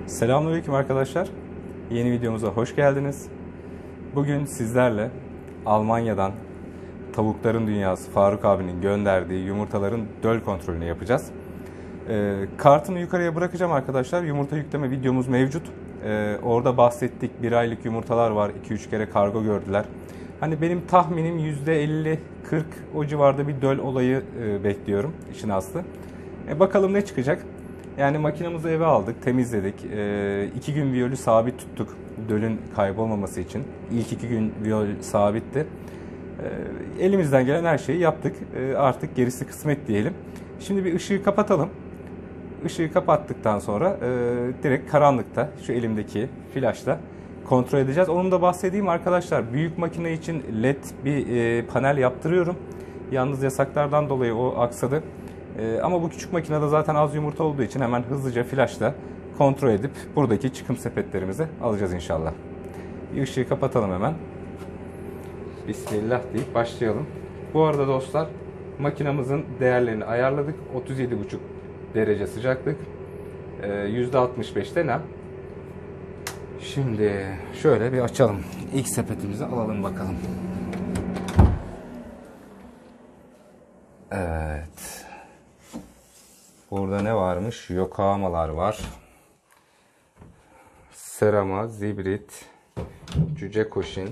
Selamünaleyküm arkadaşlar. Yeni videomuza hoş geldiniz. Bugün sizlerle Almanya'dan Tavukların Dünyası Faruk abinin gönderdiği yumurtaların döl kontrolünü yapacağız. Kartını yukarıya bırakacağım arkadaşlar. Yumurta yükleme videomuz mevcut. Orada bahsettik. 1 aylık yumurtalar var. 2-3 kere kargo gördüler. Hani benim tahminim %50-40 o civarda bir döl olayı bekliyorum. İşin aslı. Bakalım ne çıkacak. Yani makinamızı eve aldık, temizledik. 2 gün viyolü sabit tuttuk. Dölün kaybolmaması için. İlk 2 gün viyol sabitti. Elimizden gelen her şeyi yaptık. Artık gerisi kısmet diyelim. Şimdi bir ışığı kapatalım. Işığı kapattıktan sonra direkt karanlıkta şu elimdeki flaşla kontrol edeceğiz. Onun da bahsedeyim arkadaşlar. Büyük makine için LED bir panel yaptırıyorum. Yalnız yasaklardan dolayı o aksadı. Ama bu küçük makinede zaten az yumurta olduğu için hemen hızlıca flaşla kontrol edip buradaki çıkım sepetlerimizi alacağız inşallah. Bir ışığı kapatalım hemen. Bismillah deyip başlayalım. Bu arada dostlar makinamızın değerlerini ayarladık. 37,5 derece sıcaklık. %65'te nem. Şimdi şöyle bir açalım. İlk sepetimizi alalım bakalım. Evet. Burada ne varmış? Yokohamalar var. Serama, Zibrit, Cüce Koşin.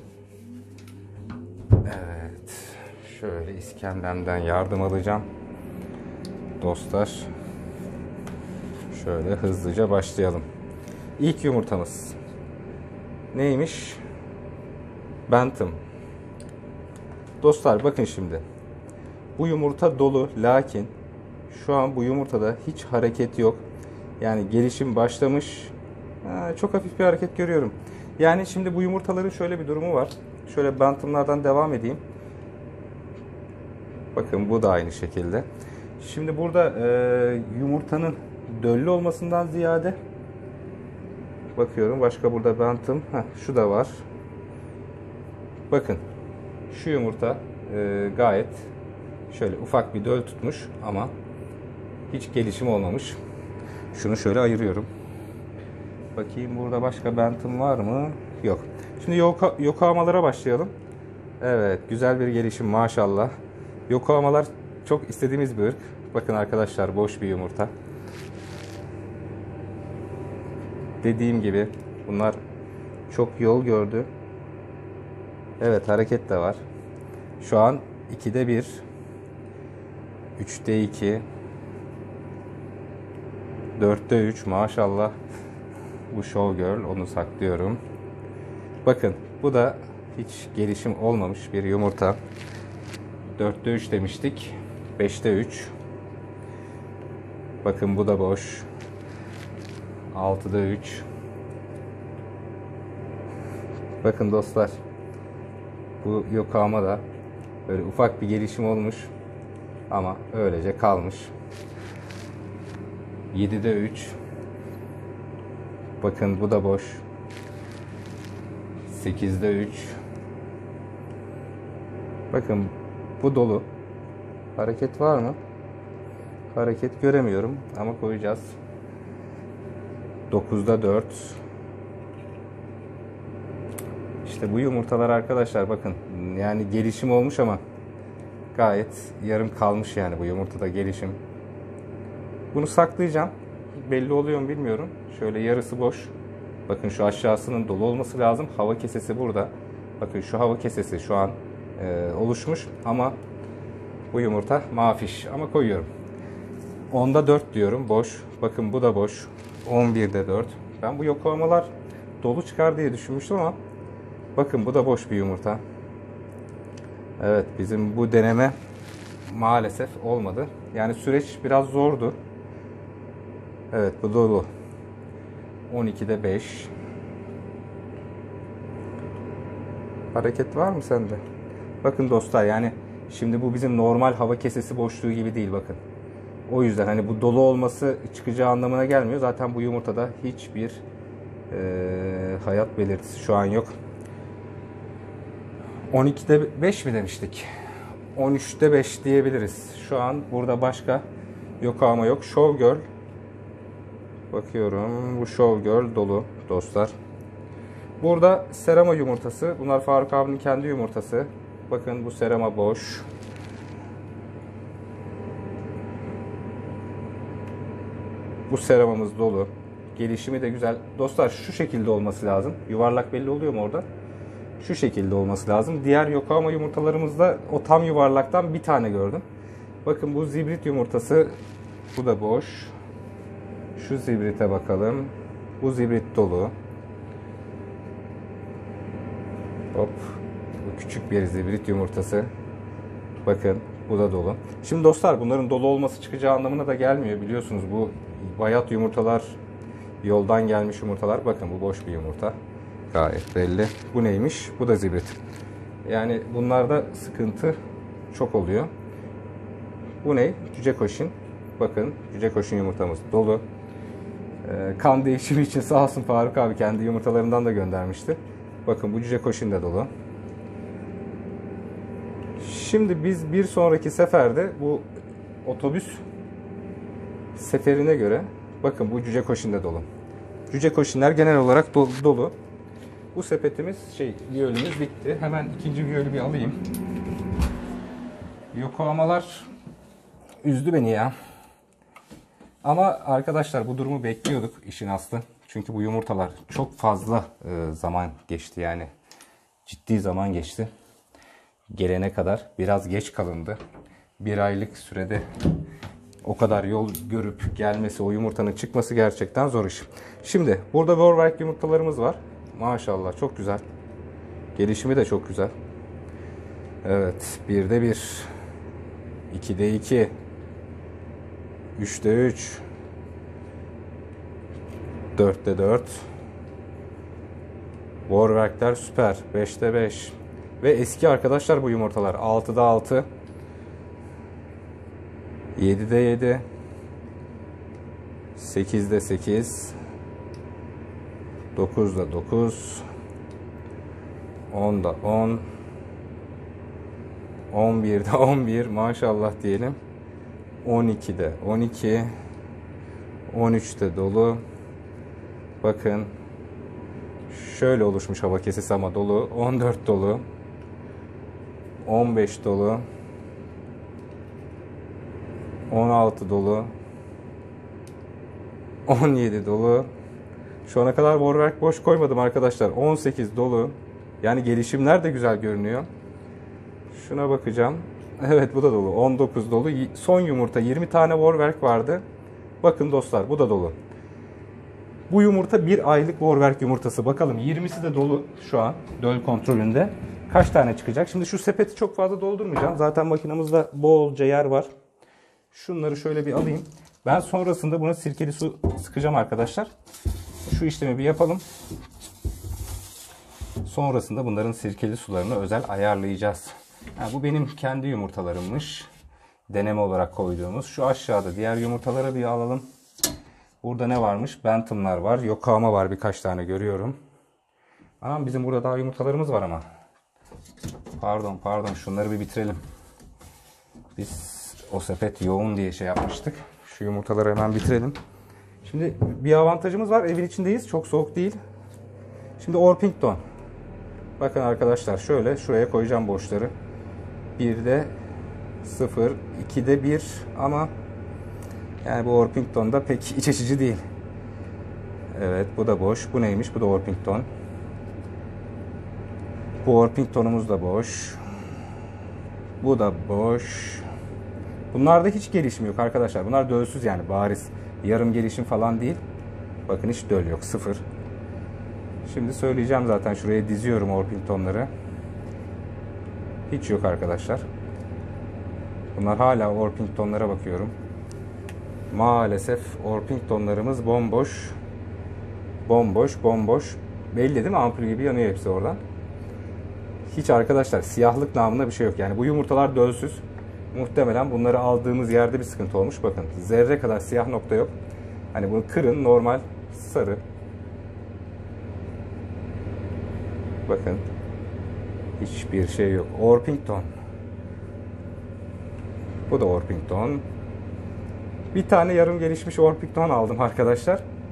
Evet. Şöyle iskemlemden yardım alacağım. Dostlar. Şöyle hızlıca başlayalım. İlk yumurtamız. Neymiş? Bantam. Dostlar bakın şimdi. Bu yumurta dolu lakin şu an bu yumurtada hiç hareket yok. Yani gelişim başlamış. Çok hafif bir hareket görüyorum. Yani şimdi bu yumurtaların şöyle bir durumu var. Şöyle bantamlardan devam edeyim. Bakın bu da aynı şekilde. Şimdi burada yumurtanın döllü olmasından ziyade bakıyorum başka burada bantam. Şu da var. Bakın şu yumurta gayet şöyle ufak bir döl tutmuş ama hiç gelişim olmamış. Şunu şöyle ayırıyorum. Bakayım burada başka bantam var mı? Yok. Şimdi yokohamalara başlayalım. Evet, güzel bir gelişim maşallah. Yokohamalar çok istediğimiz bir ırk. Bakın arkadaşlar boş bir yumurta. Dediğim gibi bunlar çok yol gördü. Evet, hareket de var. Şu an 2'de 1, 3'te 2, 4'te 3 maşallah. Bu Showgirl, onu saklıyorum. Bakın bu da hiç gelişim olmamış bir yumurta. 4'te 3 demiştik. 5'te 3. Bakın bu da boş. 6'da 3. Bakın dostlar. Bu yokohama da böyle ufak bir gelişim olmuş. Ama öylece kalmış. 7'de 3. Bakın bu da boş. 8'de 3. Bakın bu dolu. Hareket var mı? Hareket göremiyorum ama koyacağız. 9'da 4. İşte bu yumurtalar arkadaşlar bakın. Yani gelişim olmuş ama gayet yarım kalmış yani bu yumurtada gelişim. Bunu saklayacağım. Belli oluyor mu bilmiyorum. Şöyle yarısı boş. Bakın şu aşağısının dolu olması lazım. Hava kesesi burada. Bakın şu hava kesesi şu an oluşmuş ama bu yumurta mafiş. Ama koyuyorum. 10'da 4 diyorum. Boş. Bakın bu da boş. 11'de 4. Ben bu yokohamalar dolu çıkar diye düşünmüştüm ama bakın bu da boş bir yumurta. Evet, bizim bu deneme maalesef olmadı. Yani süreç biraz zordu. Evet, bu dolu. 12'de 5. Hareket var mı sende? Bakın dostlar yani şimdi bu bizim normal hava kesesi boşluğu gibi değil bakın. O yüzden hani bu dolu olması çıkacağı anlamına gelmiyor. Zaten bu yumurtada hiçbir hayat belirtisi şu an yok. 12'de 5 mi demiştik? 13'te 5 diyebiliriz. Şu an burada başka yokohama yok. Showgirl Bakıyorum. Bu Showgirl dolu dostlar. Burada serama yumurtası. Bunlar Faruk abinin kendi yumurtası. Bakın bu serama boş. Bu seramamız dolu. Gelişimi de güzel. Dostlar şu şekilde olması lazım. Yuvarlak belli oluyor mu orada? Şu şekilde olması lazım. Diğer Yokohama yumurtalarımızda o tam yuvarlaktan bir tane gördüm. Bakın bu zibrit yumurtası. Bu da boş. Şu zibrite bakalım. Bu zibrit dolu. Hop. Bu küçük bir zibrit yumurtası. Bakın bu da dolu. Şimdi dostlar bunların dolu olması çıkacağı anlamına da gelmiyor. Biliyorsunuz bu bayat yumurtalar, yoldan gelmiş yumurtalar. Bakın bu boş bir yumurta. Gayet belli. Bu neymiş? Bu da zibrit. Yani bunlarda sıkıntı çok oluyor. Bu ne? Cüce koşin. Bakın cüce koşin yumurtamız dolu. Kan değişimi için sağ olsun Faruk abi kendi yumurtalarından da göndermişti. Bakın bu cüce koşin de dolu. Şimdi biz bir sonraki seferde bu otobüs seferine göre bakın bu cüce koşin de dolu. Cüce koşinler genel olarak dolu. Bu sepetimiz viyolümüz bitti. Hemen ikinci viyolü bir alayım. Yokohamalar üzdü beni ya. Ama arkadaşlar bu durumu bekliyorduk işin aslı. Çünkü bu yumurtalar çok fazla zaman geçti yani. Ciddi zaman geçti. Gelene kadar biraz geç kalındı. Bir aylık sürede o kadar yol görüp gelmesi, o yumurtanın çıkması gerçekten zor iş. Şimdi burada Warwick yumurtalarımız var. Maşallah çok güzel. Gelişimi de çok güzel. Evet. 1'de 1. 2'de 2. 3'de 3. 4'te 4. Warwick'ler süper. 5'te 5. Ve eski arkadaşlar bu yumurtalar. 6'da 6. 7'de 7. 8'de 8. 9'da 9. 10'da 10. 11'de 11. Maşallah diyelim. 12'de 12. 13'te dolu. Bakın. Şöyle oluşmuş hava kesesi ama dolu. 14 dolu. 15 dolu. 16 dolu. 17 dolu. Şu ana kadar Warwick boş koymadım arkadaşlar. 18 dolu. Yani gelişimler de güzel görünüyor. Şuna bakacağım. Evet bu da dolu. 19 dolu. Son yumurta 20 tane Warwick vardı. Bakın dostlar bu da dolu. Bu yumurta bir aylık Warwick yumurtası. Bakalım 20'si de dolu şu an döl kontrolünde. Kaç tane çıkacak? Şimdi şu sepeti çok fazla doldurmayacağım. Zaten makinamızda bolca yer var. Şunları şöyle bir alayım. Ben sonrasında buna sirkeli su sıkacağım arkadaşlar. Şu işlemi bir yapalım. Sonrasında bunların sirkeli sularını özel ayarlayacağız. Bu benim kendi yumurtalarımmış. Deneme olarak koyduğumuz. Şu aşağıda diğer yumurtaları bir alalım. Burada ne varmış? Bantam'lar var. Yokohama var, birkaç tane görüyorum. Anam bizim burada daha yumurtalarımız var ama. Pardon. Şunları bir bitirelim. Biz o sepet yoğun diye şey yapmıştık. Şu yumurtaları hemen bitirelim. Şimdi bir avantajımız var. Evin içindeyiz. Çok soğuk değil. Şimdi Orpington. Bakın arkadaşlar şöyle şuraya koyacağım boşları. 1'de 0, 2'de 1 ama yani bu Orpington'da pek iç açıcı değil. Evet bu da boş. Bu neymiş? Bu da Orpington. Bu Orpington'umuz da boş. Bu da boş. Bunlarda hiç gelişim yok arkadaşlar. Bunlar dölsüz yani bariz. Yarım gelişim falan değil. Bakın hiç döl yok. 0. Şimdi söyleyeceğim zaten. Şuraya diziyorum Orpington'ları. Hiç yok arkadaşlar. Bunlar hala Orpington'lara bakıyorum. Maalesef Orpington'larımız bomboş. Bomboş. Belli değil mi? Ampul gibi yanıyor hepsi oradan. Hiç arkadaşlar siyahlık namına bir şey yok. Yani bu yumurtalar dölsüz. Muhtemelen bunları aldığımız yerde bir sıkıntı olmuş. Bakın zerre kadar siyah nokta yok. Hani bunu kırın, normal sarı. Bakın. Hiçbir şey yok. Orpington. Bu da Orpington. Bir tane yarım gelişmiş Orpington aldım arkadaşlar.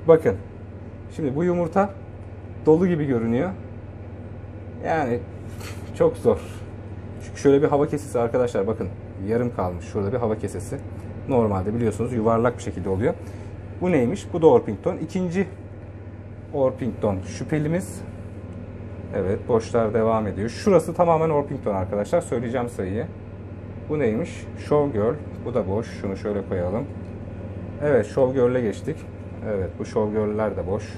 Bakın. Şimdi bu yumurta dolu gibi görünüyor. Yani çok zor. Çünkü şöyle bir hava kesesi arkadaşlar, bakın yarım kalmış. Şurada bir hava kesesi. Normalde biliyorsunuz yuvarlak bir şekilde oluyor. Bu neymiş? Bu da Orpington. İkinci Orpington şüphelimiz. Evet, boşlar devam ediyor. Şurası tamamen Orpington arkadaşlar. Söyleyeceğim sayıyı. Bu neymiş? Showgirl. Bu da boş. Şunu şöyle koyalım. Evet, Showgirl'e geçtik. Evet, bu Showgirl'ler de boş.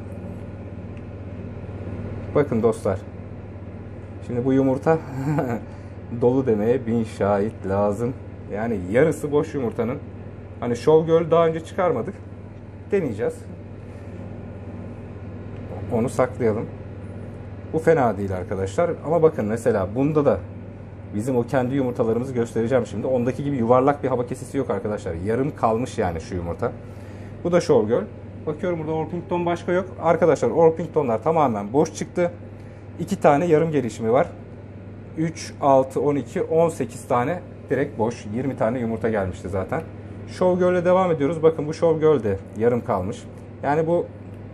Bakın dostlar. Şimdi bu yumurta dolu demeye 1000 şahit lazım. Yani yarısı boş yumurtanın. Hani Showgirl daha önce çıkarmadık. Deneyeceğiz. Onu saklayalım. Bu fena değil arkadaşlar. Ama bakın mesela bunda da bizim o kendi yumurtalarımızı göstereceğim şimdi. Ondaki gibi yuvarlak bir hava kesisi yok arkadaşlar. Yarım kalmış yani şu yumurta. Bu da Showgirl. Bakıyorum burada Orpington başka yok. Arkadaşlar Orpingtonlar tamamen boş çıktı. 2 tane yarım gelişimi var. 3, 6, 12, 18 tane direkt boş. 20 tane yumurta gelmişti zaten. Showgirl'e devam ediyoruz. Bakın bu Showgirl de yarım kalmış. Yani bu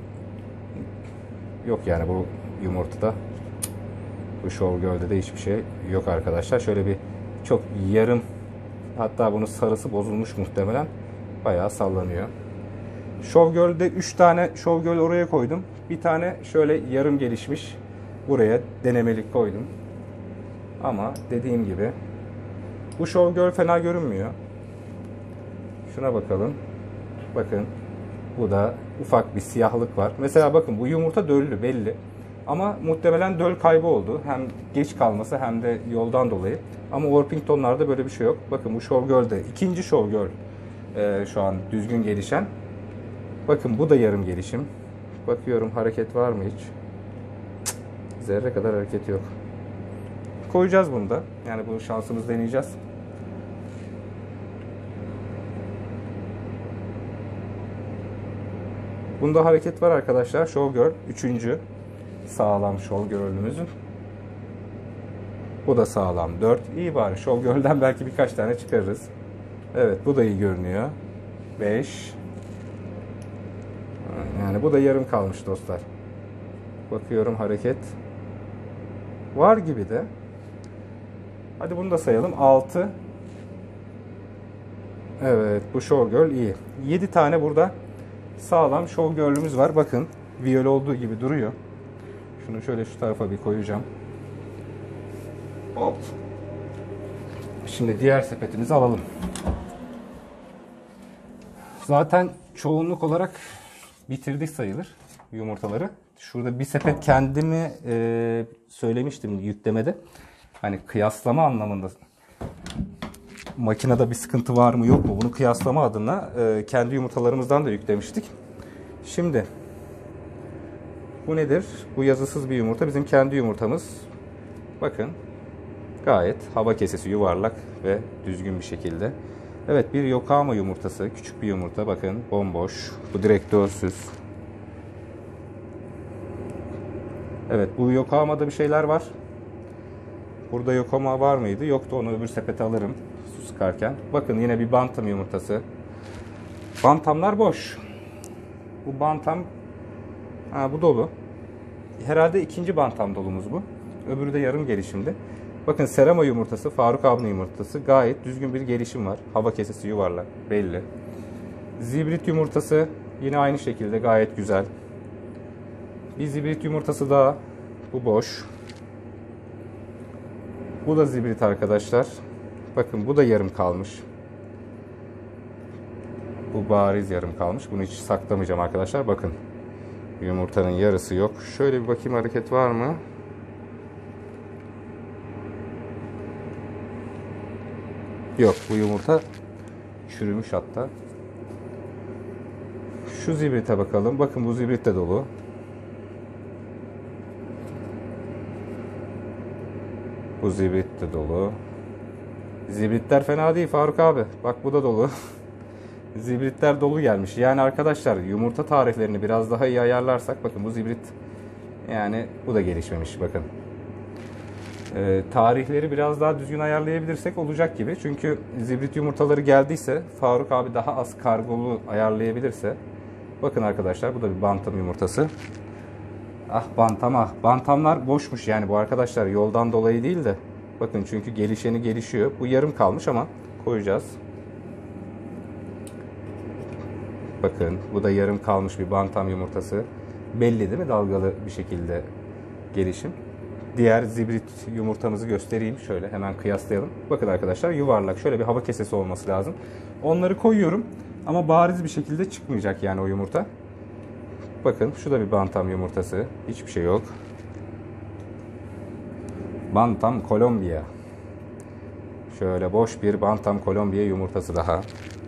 yok yani bu yumurtada. Bu Showgirl'de de hiçbir şey yok arkadaşlar. Şöyle bir çok yarım, hatta bunun sarısı bozulmuş muhtemelen. Bayağı sallanıyor. Showgirl'de 3 tane Showgirl oraya koydum. Bir tane şöyle yarım gelişmiş buraya denemelik koydum. Ama dediğim gibi bu Showgirl fena görünmüyor. Şuna bakalım. Bakın bu da ufak bir siyahlık var. Mesela bakın bu yumurta döllü belli. Ama muhtemelen döl kaybı oldu. Hem geç kalması hem de yoldan dolayı. Ama Orpingtonlarda böyle bir şey yok. Bakın bu Showgirl'de ikinci Showgirl şu an düzgün gelişen. Bakın bu da yarım gelişim. Bakıyorum hareket var mı hiç? Zerre kadar hareket yok. Koyacağız bunu da. Yani bu şansımızı deneyeceğiz. Bunda hareket var arkadaşlar. Showgirl 3. sağlam Showgirl'ümüzün. Bu da sağlam 4. İyi bari. Showgirl'den belki birkaç tane çıkarırız. Evet bu da iyi görünüyor. 5. Yani bu da yarım kalmış dostlar. Bakıyorum hareket var gibi de. Hadi bunu da sayalım. 6. Evet bu Showgirl iyi. 7 tane burada sağlam Showgirl'ümüz var. Bakın viyol olduğu gibi duruyor. Şunu şöyle şu tarafa bir koyacağım. Hop. Şimdi diğer sepetimizi alalım. Zaten çoğunluk olarak bitirdik sayılır yumurtaları. Şurada bir sepet kendimi söylemiştim yüklemede. Hani kıyaslama anlamında makinede bir sıkıntı var mı yok mu bunu kıyaslama adına kendi yumurtalarımızdan da yüklemiştik. Şimdi bu nedir? Bu yazısız bir yumurta. Bizim kendi yumurtamız. Bakın gayet hava kesesi yuvarlak ve düzgün bir şekilde. Evet bir Yokohama yumurtası. Küçük bir yumurta. Bakın bomboş. Bu direkt dölsüz. Evet bu Yokohama'da bir şeyler var. Burada Yokohama var mıydı? Yoktu, onu öbür sepete alırım su sıkarken. Bakın yine bir bantam yumurtası. Bantamlar boş. Bu bantam bu dolu. Herhalde ikinci bantam dolumuz bu. Öbürü de yarım gelişimdi. Bakın Serama yumurtası, Faruk abinin yumurtası. Gayet düzgün bir gelişim var. Hava kesesi yuvarlak belli. Zibrit yumurtası yine aynı şekilde gayet güzel. Bir zibrit yumurtası daha. Bu boş. Bu da zibrit arkadaşlar. Bakın bu da yarım kalmış. Bu bariz yarım kalmış. Bunu hiç saklamayacağım arkadaşlar. Bakın. Yumurtanın yarısı yok. Şöyle bir bakayım hareket var mı? Yok. Bu yumurta çürümüş hatta. Şu zibrite bakalım. Bakın bu zibrit de dolu. Bu zibrit de dolu. Zibritler fena değil Faruk abi. Bak bu da dolu. Zibritler dolu gelmiş. Yani arkadaşlar yumurta tarihlerini biraz daha iyi ayarlarsak, bakın bu zibrit, yani bu da gelişmemiş bakın. Tarihleri biraz daha düzgün ayarlayabilirsek olacak gibi. Çünkü zibrit yumurtaları geldiyse, Faruk abi daha az kargolu ayarlayabilirse Bakın arkadaşlar, bu da bir bantam yumurtası. Ah bantam ah. Bantamlar boşmuş yani bu arkadaşlar, yoldan dolayı değil de. Bakın çünkü gelişeni gelişiyor. Bu yarım kalmış ama koyacağız. Bakın bu da yarım kalmış bir bantam yumurtası. Belli değil mi, dalgalı bir şekilde gelişim. Diğer zibrit yumurtamızı göstereyim. Şöyle hemen kıyaslayalım. Bakın arkadaşlar, yuvarlak şöyle bir hava kesesi olması lazım. Onları koyuyorum ama bariz bir şekilde çıkmayacak yani o yumurta. Bakın şu da bir bantam yumurtası. Hiçbir şey yok. Bantam Kolombiya. Şöyle boş bir bantam Kolombiya yumurtası daha.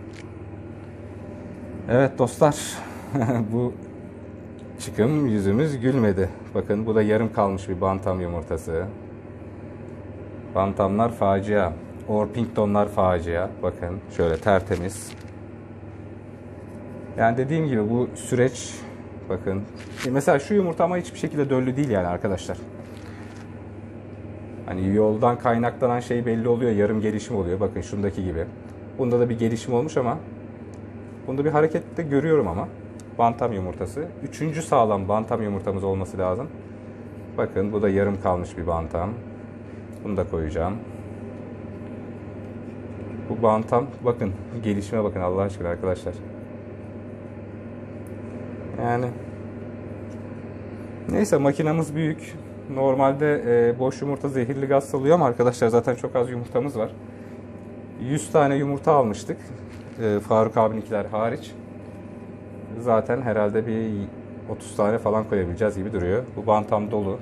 Evet dostlar, bu çıkım yüzümüz gülmedi. Bakın bu da yarım kalmış bir bantam yumurtası. Bantamlar facia. Orpingtonlar facia. Bakın şöyle tertemiz. Yani dediğim gibi bu süreç, bakın. Mesela şu yumurta ama hiçbir şekilde döllü değil yani arkadaşlar. Hani yoldan kaynaklanan şey belli oluyor. Yarım gelişim oluyor. Bakın şundaki gibi. Bunda da bir gelişim olmuş ama bunda bir hareket de görüyorum ama. Bantam yumurtası. Üçüncü sağlam bantam yumurtamız olması lazım. Bakın bu da yarım kalmış bir bantam. Bunu da koyacağım. Bu bantam, bakın gelişime bakın Allah aşkına arkadaşlar. Yani neyse, makinamız büyük. Normalde boş yumurta zehirli gaz salıyor ama arkadaşlar zaten çok az yumurtamız var. 100 tane yumurta almıştık. Faruk abininkiler hariç. Zaten herhalde bir 30 tane falan koyabileceğiz gibi duruyor. Bu bantam dolu.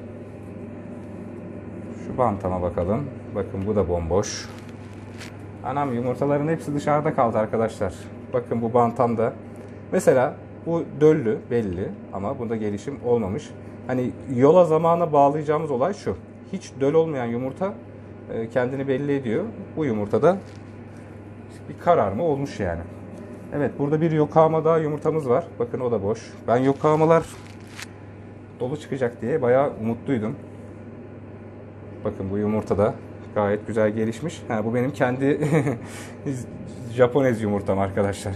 Şu bantama bakalım. Bakın bu da bomboş. Anam, yumurtaların hepsi dışarıda kaldı arkadaşlar. Bakın bu bantamda. Mesela bu döllü belli ama bunda gelişim olmamış. Hani yola zamana bağlayacağımız olay şu. Hiç döl olmayan yumurta kendini belli ediyor. Bu yumurtada bir kararma olmuş yani. Evet, burada bir yokohama daha yumurtamız var. Bakın o da boş. Ben yokohamalar dolu çıkacak diye bayağı umutluydum. Bakın bu yumurta da gayet güzel gelişmiş. Ha, bu benim kendi Japonez yumurtam arkadaşlar.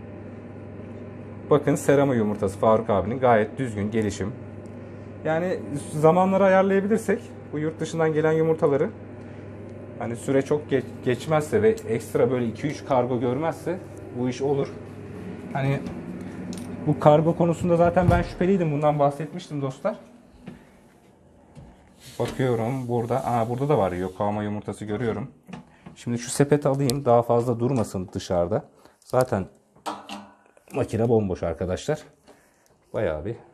Bakın serama yumurtası Faruk abinin gayet düzgün gelişim. Yani zamanları ayarlayabilirsek bu yurt dışından gelen yumurtaları, hani süre çok geçmezse ve ekstra böyle 2-3 kargo görmezse bu iş olur. Hani bu kargo konusunda zaten ben şüpheliydim. Bundan bahsetmiştim dostlar. Bakıyorum burada. Burada da var yokohama yumurtası görüyorum. Şimdi şu sepeti alayım. Daha fazla durmasın dışarıda. Zaten makine bomboş arkadaşlar. Bayağı bir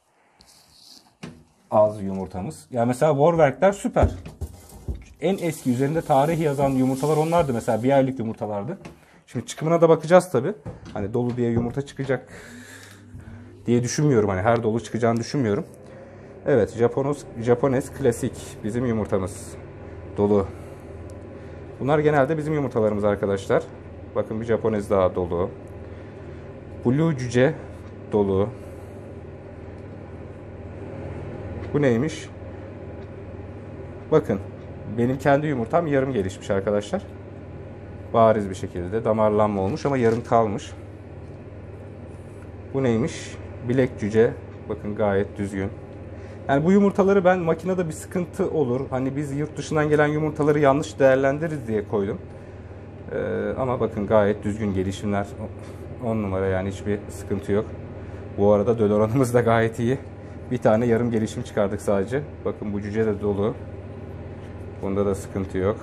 az yumurtamız. Ya mesela Warwerk'ler süper. En eski üzerinde tarih yazan yumurtalar onlardı. Mesela bir aylık yumurtalardı. Şimdi çıkımına da bakacağız tabi. Hani dolu diye yumurta çıkacak diye düşünmüyorum. Hani her dolu çıkacağını düşünmüyorum. Evet, Japones klasik bizim yumurtamız. Dolu. Bunlar genelde bizim yumurtalarımız arkadaşlar. Bakın bir Japones daha dolu. Blue cüce dolu. Bu neymiş? Bakın benim kendi yumurtam yarım gelişmiş arkadaşlar. Bariz bir şekilde damarlanma olmuş ama yarım kalmış. Bu neymiş? Bilek cüce. Bakın gayet düzgün. Yani bu yumurtaları ben makinede bir sıkıntı olur, hani biz yurt dışından gelen yumurtaları yanlış değerlendiririz diye koydum. Ama bakın gayet düzgün gelişimler. 10 numara yani, hiçbir sıkıntı yok. Bu arada döl oranımız da gayet iyi. Bir tane yarım gelişim çıkardık sadece. Bakın bu cüce de dolu. Bunda da sıkıntı yok.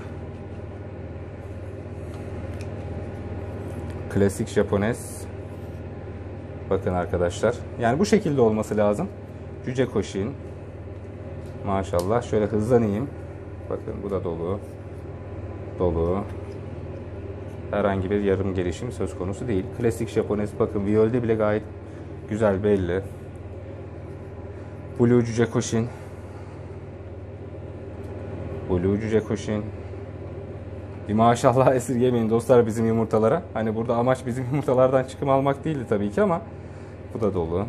Klasik Japones. Bakın arkadaşlar. Yani bu şekilde olması lazım. Cüce koşin. Maşallah. Şöyle hızlanayım. Bakın bu da dolu. Dolu. Herhangi bir yarım gelişim söz konusu değil. Klasik Japones. Bakın viyolde bile gayet güzel belli. Blue cüce koşin. Blue cüce koşin. Bir maşallah esirgemeyin dostlar bizim yumurtalara. Hani burada amaç bizim yumurtalardan çıkım almak değildi tabii ki ama bu da dolu.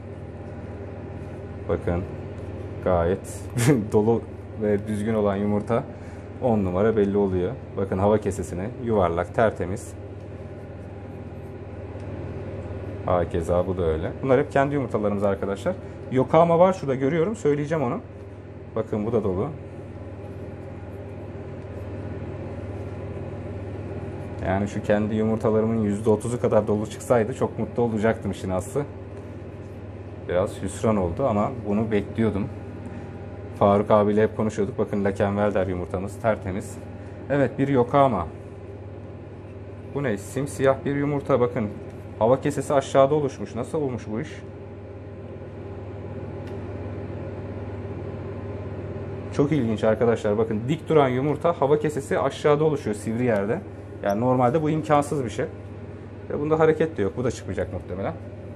Bakın gayet dolu ve düzgün olan yumurta 10 numara belli oluyor. Bakın hava kesesine yuvarlak, tertemiz. Hakeza bu da öyle. Bunlar hep kendi yumurtalarımız arkadaşlar. Yokohama var şurada, görüyorum. Söyleyeceğim onu. Bakın bu da dolu. Yani şu kendi yumurtalarımın %30'u kadar dolu çıksaydı çok mutlu olacaktım işin aslı. Biraz hüsran oldu ama bunu bekliyordum. Faruk abiyle hep konuşuyorduk. Bakın Lakenvelder yumurtamız tertemiz. Evet, bir Yokohama. Bu ne? Simsiyah bir yumurta. Bakın hava kesesi aşağıda oluşmuş. Nasıl olmuş bu iş? Çok ilginç arkadaşlar. Bakın dik duran yumurta, hava kesesi aşağıda oluşuyor, sivri yerde. Yani normalde bu imkansız bir şey. Ve bunda hareket de yok. Bu da çıkmayacak muhtemelen.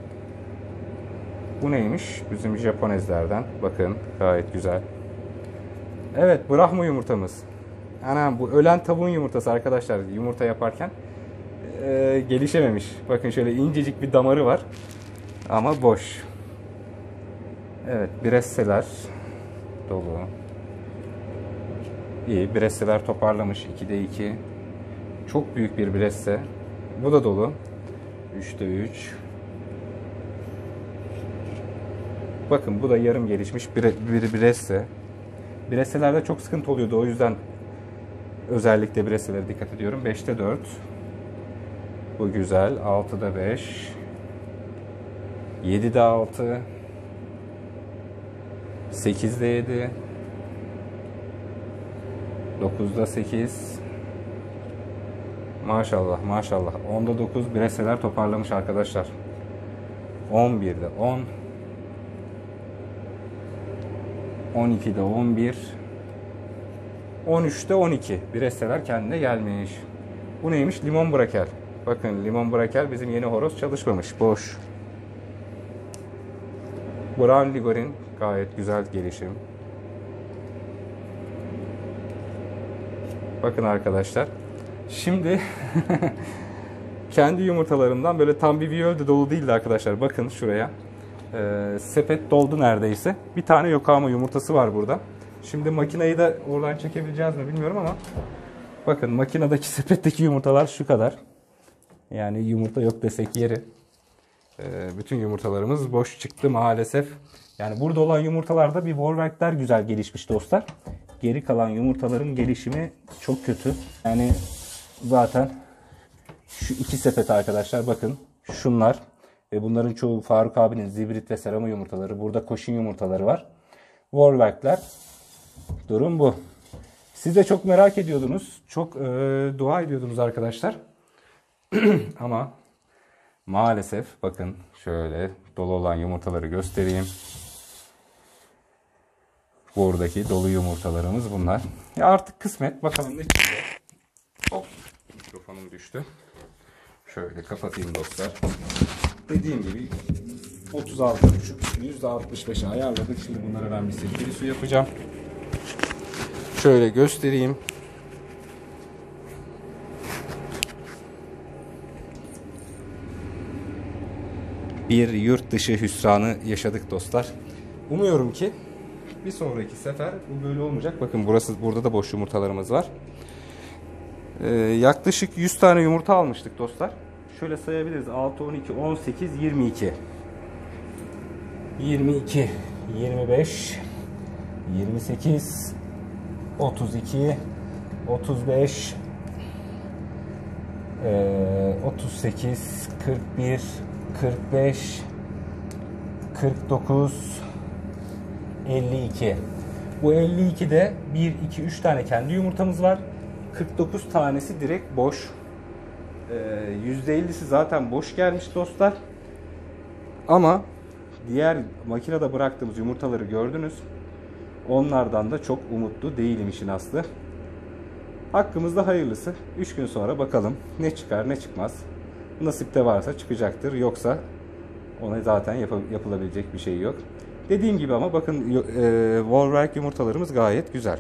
Bu neymiş? Bizim Japonezlerden. Bakın gayet güzel. Evet, Brahma yumurtamız. Anam, bu ölen tavuğun yumurtası arkadaşlar. Yumurta yaparken gelişememiş. Bakın şöyle incecik bir damarı var. Ama boş. Evet, Bresseler dolu. İyi, Bresseler toparlamış. 2'de 2. Çok büyük bir Bresse. Bu da dolu. 3'te 3. Bakın bu da yarım gelişmiş bir Bresse. Bresselerde çok sıkıntı oluyordu. O yüzden özellikle Bresselere dikkat ediyorum. 5'te 4. Bu güzel. 6'da 5. 7'de 6. 8'de 7. 9'da 8. Maşallah maşallah. 10'da 9 Bresseler toparlamış arkadaşlar. 11'de 10. 12'de 11. 13'te 12. Bresseler kendine gelmiş. Bu neymiş? Limon brakel. Bakın limon brakel bizim yeni horoz çalışmamış. Boş. Brown Ligorin gayet güzel gelişim. Bakın arkadaşlar. Şimdi kendi yumurtalarımdan böyle tam bir viyol de dolu değildi arkadaşlar. Bakın şuraya. Sepet doldu neredeyse. Bir tane Yokohama yumurtası var burada. Şimdi makineyi de oradan çekebileceğiz mi bilmiyorum ama bakın makinedeki sepetteki yumurtalar şu kadar. Yani yumurta yok desek yeri. Bütün yumurtalarımız boş çıktı maalesef. Yani burada olan yumurtalarda bir Wolverkler güzel gelişmiş dostlar. Geri kalan yumurtaların gelişimi çok kötü. Yani zaten şu iki sepet arkadaşlar, bakın şunlar ve bunların çoğu Faruk abinin zibrit ve serama yumurtaları. Burada koşun yumurtaları var. Wolverkler. Durum bu. Siz de çok merak ediyordunuz. Çok dua ediyordunuz arkadaşlar. Ama maalesef bakın şöyle dolu olan yumurtaları göstereyim. Buradaki dolu yumurtalarımız bunlar. Ya artık kısmet. Bakalım ne çıkacak. Hop. Mikrofonum düştü. Şöyle kapatayım dostlar. Dediğim gibi 36,5 %65'e ayarladık. Şimdi bunlara ben bir sirkeli su yapacağım. Şöyle göstereyim. Bir yurt dışı hüsranı yaşadık dostlar. Umuyorum ki bir sonraki sefer bu böyle olmayacak. Bakın burada da boş yumurtalarımız var. Yaklaşık 100 tane yumurta almıştık dostlar. Şöyle sayabiliriz. 6, 12, 18, 22. 22, 25, 28, 32, 35, 38, 41, 45, 49, 52. Bu 52'de 1, 2, 3 tane kendi yumurtamız var. 49 tanesi direkt boş. %50'si zaten boş gelmiş dostlar. Ama diğer makinede bıraktığımız yumurtaları gördünüz. Onlardan da çok umutlu değilim işin aslı. Hakkımızda hayırlısı. 3 gün sonra bakalım ne çıkar ne çıkmaz. Nasipte varsa çıkacaktır. Yoksa ona zaten yapılabilecek bir şey yok. Dediğim gibi ama bakın Wolverk yumurtalarımız gayet güzel.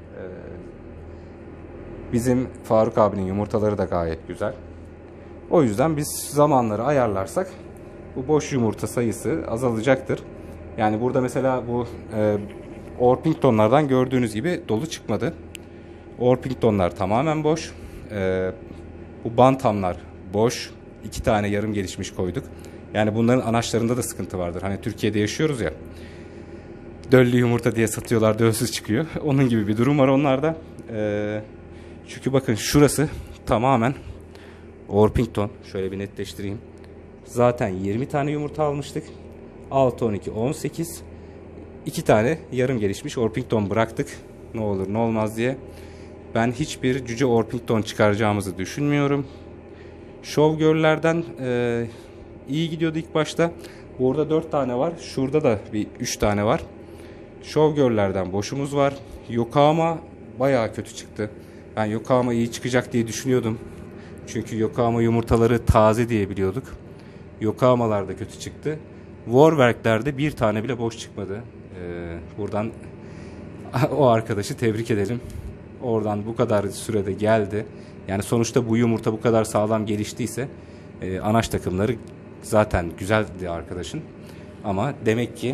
Bizim Faruk abinin yumurtaları da gayet güzel. O yüzden biz zamanları ayarlarsak bu boş yumurta sayısı azalacaktır. Yani burada mesela bu Orpingtonlardan gördüğünüz gibi dolu çıkmadı. Orpingtonlar tamamen boş. Bu Bantamlar boş. 2 tane yarım gelişmiş koyduk. Yani bunların anaçlarında da sıkıntı vardır. Hani Türkiye'de yaşıyoruz ya. Döllü yumurta diye satıyorlar, dölsüz çıkıyor. Onun gibi bir durum var onlarda. Çünkü bakın şurası tamamen Orpington. Şöyle bir netleştireyim. Zaten 20 tane yumurta almıştık. 6, 12, 18. 2 tane yarım gelişmiş Orpington bıraktık. Ne olur ne olmaz diye. Ben hiçbir cüce Orpington çıkaracağımızı düşünmüyorum. Showgirl'lerden iyi gidiyordu ilk başta. Burada 4 tane var. Şurada da bir 3 tane var. Showgirl'lerden boşumuz var. Yokohama bayağı kötü çıktı. Ben Yokohama iyi çıkacak diye düşünüyordum. Çünkü Yokohama yumurtaları taze diye biliyorduk. Yokohama'lar da kötü çıktı. Warwerk'lerde bir tane bile boş çıkmadı. Buradan o arkadaşı tebrik edelim. Oradan bu kadar sürede geldi. Yani sonuçta bu yumurta bu kadar sağlam geliştiyse anaç takımları zaten güzeldi arkadaşın. Ama demek ki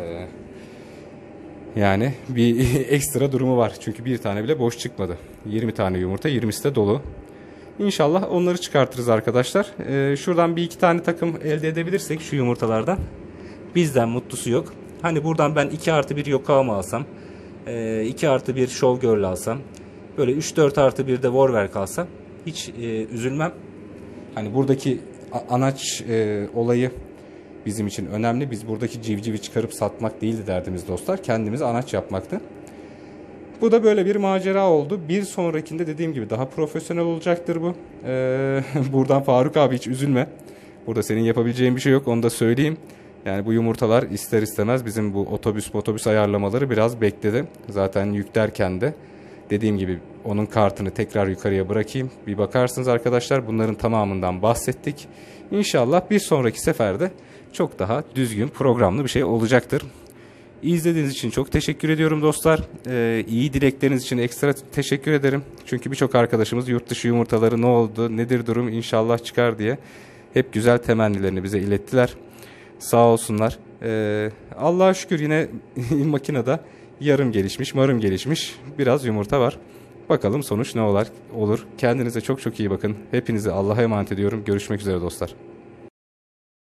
yani bir ekstra durumu var. Çünkü bir tane bile boş çıkmadı. 20 tane yumurta, 20'si de dolu. İnşallah onları çıkartırız arkadaşlar. Şuradan bir iki tane takım elde edebilirsek şu yumurtalardan bizden mutlusu yok. Hani buradan ben 2+1 Yokohama alsam, 2+1 Showgirl alsam, böyle 3-4+1 de Warwerk alsam hiç üzülmem. Hani buradaki anaç olayı bizim için önemli. Biz buradaki civcivi çıkarıp satmak değildi derdimiz dostlar. Kendimiz anaç yapmaktı. Bu da böyle bir macera oldu. Bir sonrakinde dediğim gibi daha profesyonel olacaktır bu. Buradan Faruk abi hiç üzülme. Burada senin yapabileceğin bir şey yok, onu da söyleyeyim. Yani bu yumurtalar ister istemez bizim bu otobüs ayarlamaları biraz bekledi. Zaten yüklerken de dediğim gibi onun kartını tekrar yukarıya bırakayım. Bir bakarsınız arkadaşlar, bunların tamamından bahsettik. İnşallah bir sonraki seferde çok daha düzgün, programlı bir şey olacaktır. İzlediğiniz için çok teşekkür ediyorum dostlar. İyi dilekleriniz için ekstra teşekkür ederim. Çünkü birçok arkadaşımız yurt dışı yumurtaları ne oldu, nedir durum, inşallah çıkar diye hep güzel temennilerini bize ilettiler. Sağ olsunlar. Allah'a şükür yine makinede yarım gelişmiş, marım gelişmiş biraz yumurta var. Bakalım sonuç ne olur. Kendinize çok çok iyi bakın. Hepinizi Allah'a emanet ediyorum. Görüşmek üzere dostlar.